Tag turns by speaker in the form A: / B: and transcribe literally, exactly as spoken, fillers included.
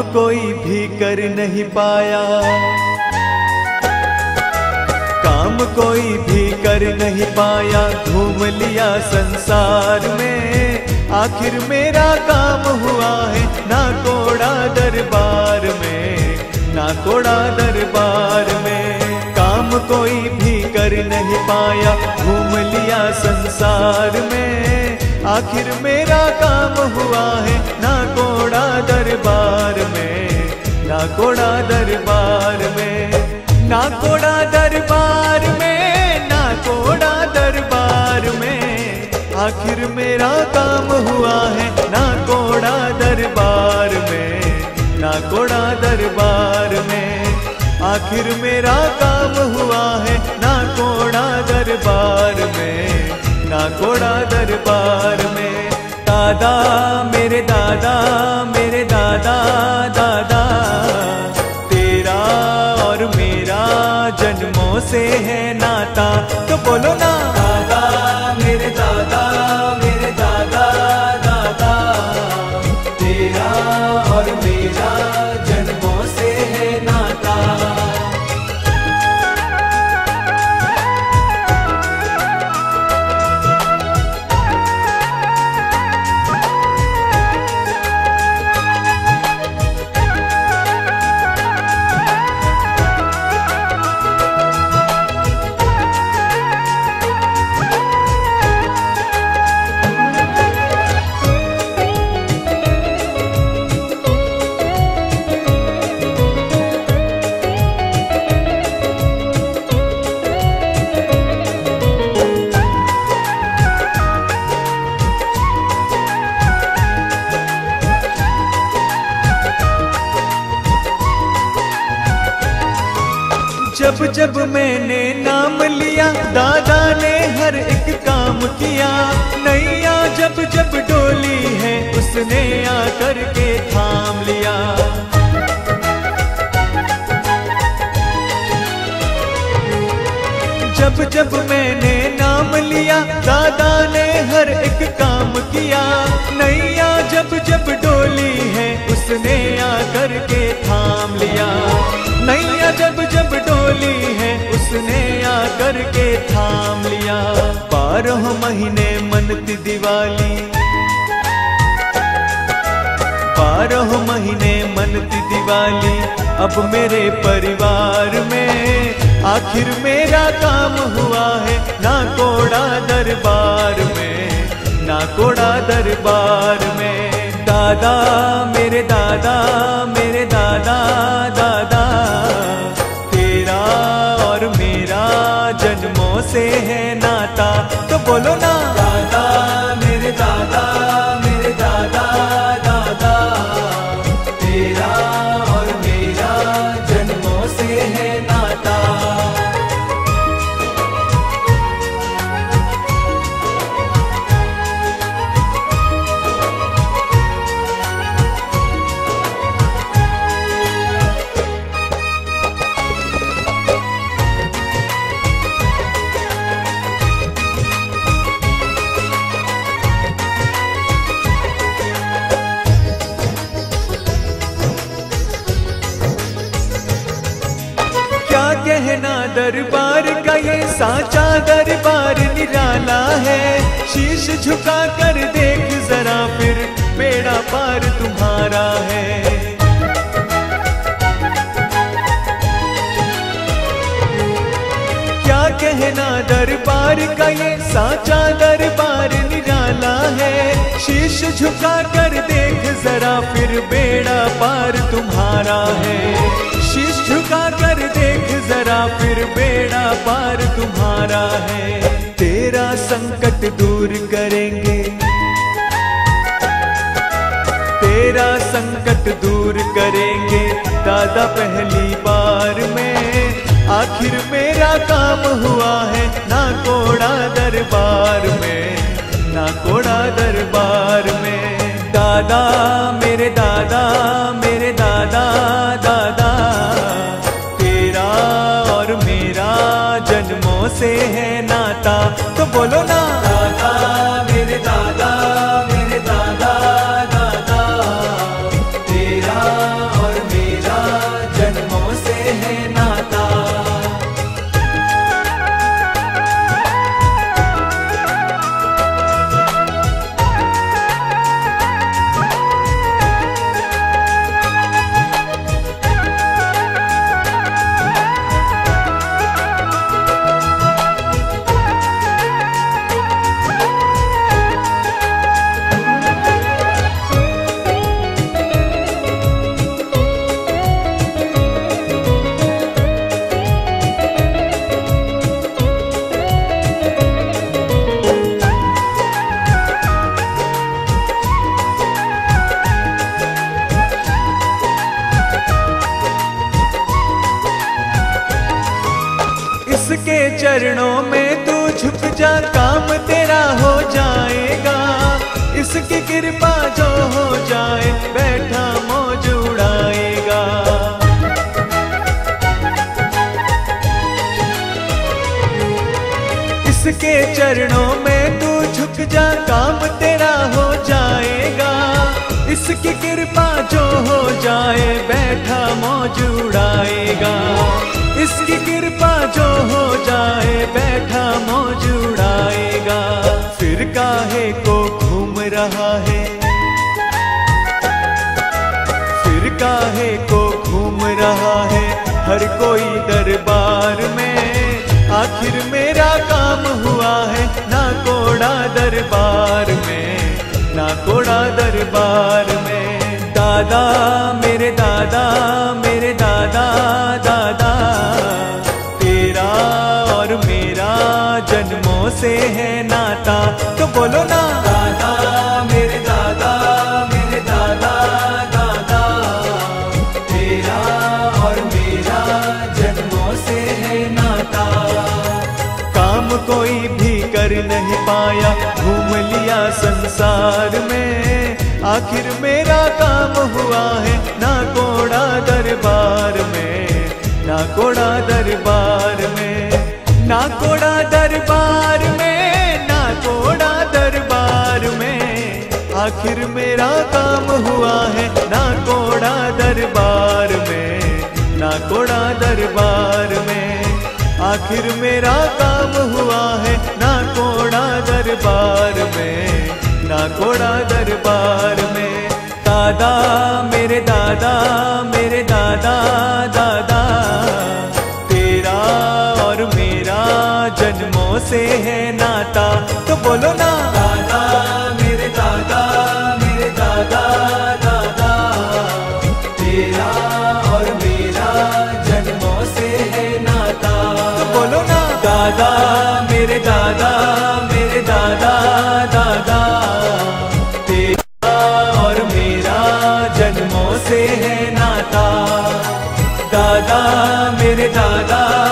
A: कोई भी कर नहीं पाया, काम कोई भी कर नहीं पाया, घूम लिया संसार में, आखिर मेरा काम हुआ है ना कोड़ा दरबार में, ना कोड़ा दरबार में। काम कोई भी कर नहीं पाया, घूम लिया संसार में, आखिर मेरा काम हुआ है ना कोड़ा दरबार में, ना कोड़ा दरबार में, ना कोड़ा दरबार में, ना कोड़ा दरबार में, आखिर मेरा काम हुआ है ना कोड़ा दरबार में, ना कोड़ा दरबार में, आखिर मेरा काम हुआ है ना कोड़ा दरबार में, ना कोड़ा दरबार में। दादा मेरे दादा मेरे दादा दादा, तेरा और मेरा जन्मों से है नाता, तो बोलो ना। दादा मेरे दादा मेरे दादा दादा, तेरा और मेरा जन्मों से है नाता। जब जब मैंने नाम लिया, दादा ने हर एक काम किया, नैया जब जब डोली है, उसने आकर के थाम लिया। जब जब मैंने नाम लिया, दादा ने हर एक काम किया, नैया जब जब डोली है, उसने आकर के थाम लिया। नैया जब जब डोली है, उसने आकर के थाम लिया। बारह महीने मनती दिवाली, बारह महीने मनती दिवाली, अब मेरे परिवार में आखिर मेरा काम हुआ है ना कोड़ा दरबार में, ना कोड़ा दरबार में। दादा मेरे दादा मेरे दादा दादा, तेरा और मेरा जन्मों से है नाता, तो बोलो ना। दादा मेरे दादा मेरे दादा दादा, तेरा और मेरा जन्मों से है नाता। कहना दरबार का ये साचा दरबार निराला है, शीश झुका कर देख जरा फिर बेड़ा पार तुम्हारा है। क्या कहना दरबार का ये साचा दरबार निराला है, शीश झुका कर देख जरा फिर बेड़ा पार तुम्हारा है। शीश झुका कर देख जरा फिर बेड़ा पार तुम्हारा है। तेरा संकट दूर करेंगे, तेरा संकट दूर करेंगे दादा पहली बार में, आखिर मेरा काम हुआ है ना कोड़ा दरबार में, ना कोड़ा दरबार में। दादा मेरे दादा मेरे दादा दादा, तेरा और मेरा जन्मों से है नाता, तो बोलो ना। दादा मेरे दादा मेरे दादा दादा, तेरा चरणों में तू झुक जा, काम तेरा हो जाएगा। इसकी कृपा जो हो जाए, बैठा मौज उड़ाएगा। इसके चरणों में तू झुक जा, काम तेरा हो जाएगा। इसकी कृपा जो हो जाए, बैठा मौज उड़ाएगा। इसकी कृपा जो हो जाए, बैठा मौज उड़ाएगा। फिर काहे को घूम रहा है, फिर काहे को घूम रहा है हर कोई दरबार में। आखिर मेरा काम हुआ है ना कोड़ा दरबार में, ना कोड़ा दरबार में। दादा मेरे दादा मेरे दादा दादा, तेरा और मेरा जन्मों से है नाता। तो बोलो ना, दादा मेरे दादा मेरे दादा दादा, तेरा और मेरा जन्मों से है नाता। काम कोई भी कर नहीं पाया, घूम लिया संसार में। आखिर मेरा काम हुआ है ना कोड़ा दरबार में, ना कोड़ा दरबार में, ना कोड़ा दरबार में, ना कोड़ा दरबार में। आखिर मेरा काम हुआ है ना कोड़ा दरबार में, ना कोड़ा दरबार में। आखिर मेरा काम हुआ है ना कोड़ा दरबार में, ना कोड़ा दरबार में। दादा मेरे दादा मेरे दादा दादा, तेरा और मेरा जन्मों से है नाता। तो बोलो ना, दादा मेरे दादा मेरे दादा दादा, तेरा और मेरा जन्मों से है नाता। तो बोलो ना, दादा मेरे दादा मेरे दादा दादा, तेरा और मेरा जन्मों से है नाता। दादा मेरे दादा